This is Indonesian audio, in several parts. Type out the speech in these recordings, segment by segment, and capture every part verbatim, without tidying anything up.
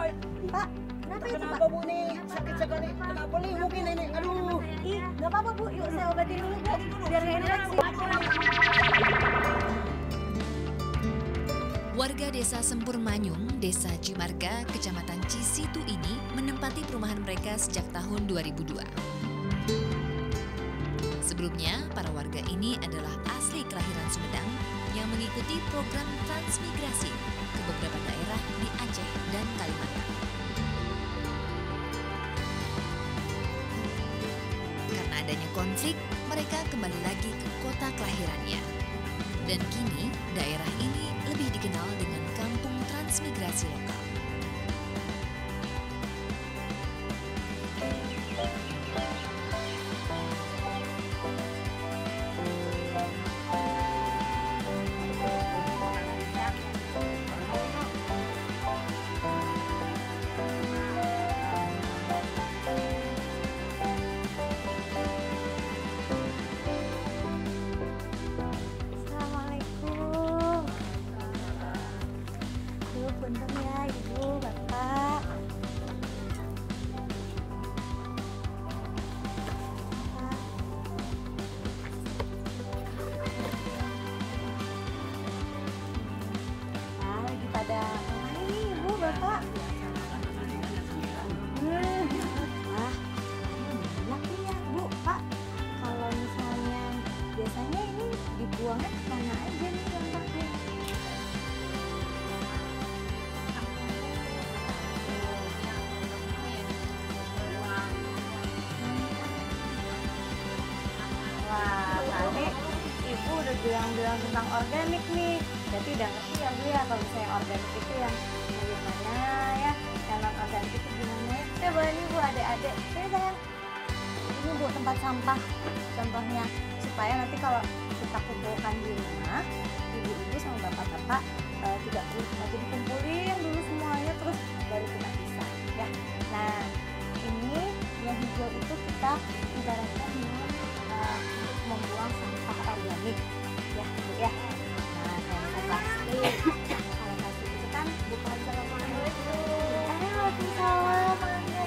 Pak, kenapa itu Pak? Kenapa Bu nih? Sakit sekali. Kenapa nih? Mungkin ini. Aduh. Ih, nggak apa-apa Bu. Yuk saya obatin dulu Bu. Biar nggak infeksi. Warga desa Sempur Manyung, desa Cimarga, kecamatan Cisitu ini menempati perumahan mereka sejak tahun dua ribu dua. Sebelumnya, para warga ini adalah asli kelahiran Sumedang yang mengikuti program transmigrasi ke beberapa daerah di Aceh dan Kalimantan. Karena adanya konflik, mereka kembali lagi ke kota kelahirannya. Dan kini, daerah ini lebih dikenal dengan Kampung Transmigrasi Lokal. Assalamualaikum. Aduh, punten ya Ibu, Bapak. Ah, lagi pada mana nih Ibu, Bapak? Hmm. Ah, enak nih ya Bu, Pak. Kalau misalnya biasanya ini dibuangnya ke mana aja nih sampahnya? Wah, tadi Ibu udah bilang-bilang tentang organik nih. Berarti udah ngerti ya Bu ya, kalau misalnya organik itu yang bagaimana ya, yang non organik itu gimana ya. Ya boleh nih Bu, adik-adik. Sini sayang. Ini Bu tempat sampah contohnya, supaya nanti kalau kita kumpulkan di rumah, ibu-ibu sama bapak-bapak uh, tidak nanti dikumpulin dulu semuanya terus baru kita pisah ya. Nah ini yang hijau itu kita ibaratkan dengan uh, membuang sampah organik ya Bu ya. Nah kalau plastik, kalau plastik itu kan bukan Assalamualaikum. Waalaikumsalam.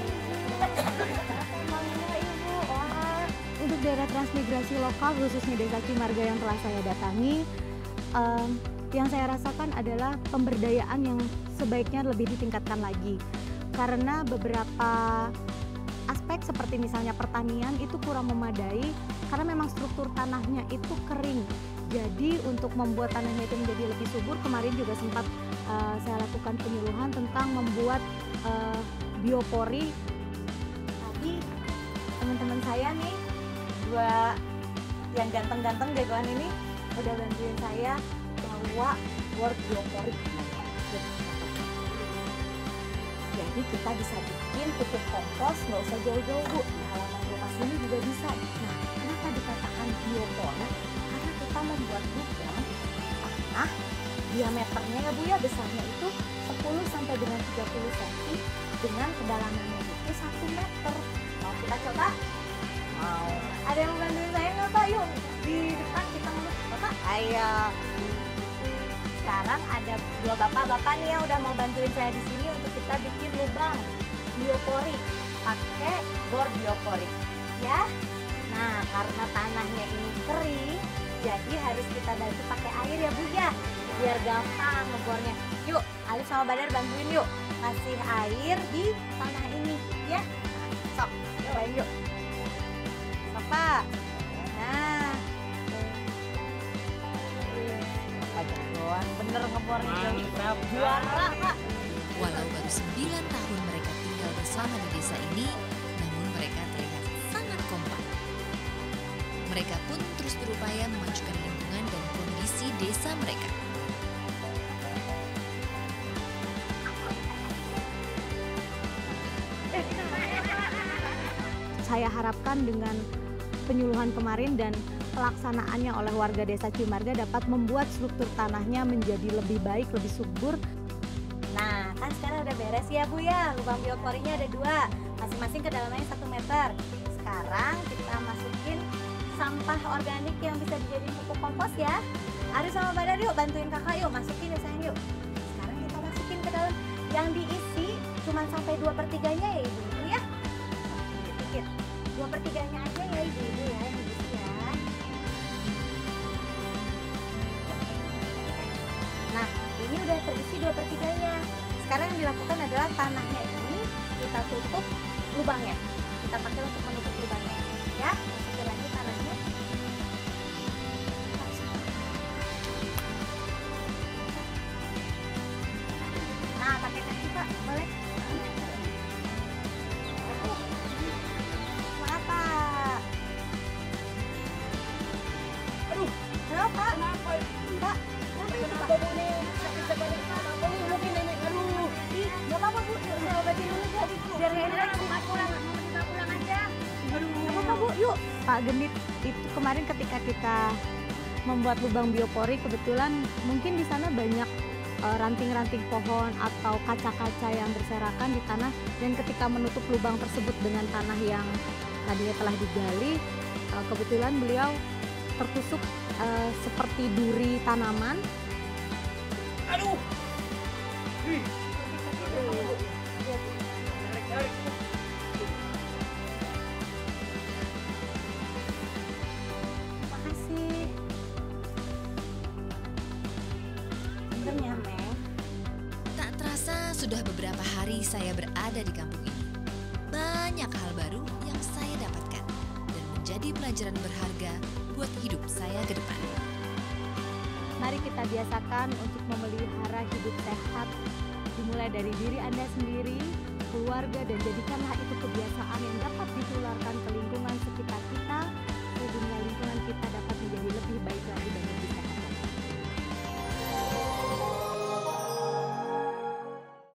Mangga Ibu. Wah, untuk daerah transmigrasi lokal khususnya desa Cimarga yang telah saya datangi, um, yang saya rasakan adalah pemberdayaan yang sebaiknya lebih ditingkatkan lagi, karena beberapa aspek seperti misalnya pertanian itu kurang memadai karena memang struktur tanahnya itu kering. Jadi untuk membuat tanahnya itu menjadi lebih subur, kemarin juga sempat uh, saya lakukan penyuluhan tentang membuat uh, biopori. Tadi teman-teman saya nih, dua yang ganteng-ganteng jagoan ini udah bantuin saya bawa board biopori. Jadi kita bisa bikin pupuk kompos, nggak usah jauh-jauh Bu, di halaman rumah sini juga bisa. Nah, kenapa dikatakan biopori? Karena kita membuat lubang tanah, diameternya ya Bu ya, besarnya itu sepuluh sampai dengan tiga puluh sentimeter, dengan kedalamannya itu satu meter. Mau kita coba? Mau. Ada yang mau bantuin saya nggak Pak? Yuk di depan kita ngomong. Bapak, ayo. Sekarang ada dua bapak-bapak nih yang udah mau bantuin saya di sini untuk kita bikin lubang biopori pakai bor biopori ya. Nah karena tanahnya ini kering, jadi harus kita bantu pakai air ya Bu ya, biar gampang ngebornya. Yuk Alif sama Badar bantuin yuk, kasih air di tanah ini ya. Sok, cobain yuk. Sok Pak. Nah doang bener ngebornya juara Pak. Walau baru sembilan tahun mereka tinggal bersama di desa ini, namun mereka terlihat sangat kompak. Mereka pun terus berupaya memajukan lingkungan dan kondisi desa mereka. Saya harapkan dengan penyuluhan kemarin dan pelaksanaannya oleh warga desa Cimarga dapat membuat struktur tanahnya menjadi lebih baik, lebih subur. Nah, kan sekarang udah beres ya Bu ya, lubang bioporinya ada dua, masing-masing kedalamannya satu meter. Sekarang kita masukin sampah organik yang bisa dijadiin pupuk kompos ya. Arif sama Badar yuk bantuin kakak yuk, masukin ya sayang yuk. Sekarang kita masukin ke dalam, yang diisi cuma sampai dua per tiganya ya ibu-ibu ya. Dikit, dua per tiganya aja ya ibu-ibu ya, yang diisi ya. Nah, ini udah terisi dua per tiganya. Sekarang yang dilakukan adalah tanahnya ini kita tutup lubangnya. Kita pakai untuk menutup lubangnya ya. Masukin lagi tanahnya. Nah, pakai kaki Pak, boleh? Semangat Pak. Aduh, Kenapa Pak? kenapa? Pak, kenapa itu Pak? Kenapa bu nih? Sakit sekali. Kenapa nih? Mungkin ini. Aduh. Ih, nggak apa-apa Bu, saya obatin dulu Bu. Biar nggak enak, mau pulang, mau kita pulang aja. Nggak apa-apa Bu, yuk. Pak Gendit, itu kemarin ketika kita membuat lubang biopori, kebetulan mungkin di sana banyak eh, ranting-ranting pohon atau kaca-kaca yang berserakan di tanah, dan ketika menutup lubang tersebut dengan tanah yang tadinya telah digali, eh, kebetulan beliau tertusuk eh, seperti duri tanaman. Aduh. Ih. Tarik-tarik. Makasih. Benernya, Meng. Tak terasa sudah beberapa hari saya berada di kampung ini. Banyak hal baru yang saya dapatkan dan menjadi pelajaran berharga buat hidup saya ke depan. Mari kita biasakan untuk memelihara hidup sehat, dimulai dari diri Anda sendiri, keluarga, dan jadikanlah itu kebiasaan yang dapat ditularkan ke lingkungan sekitar kita, sehingga lingkungan kita dapat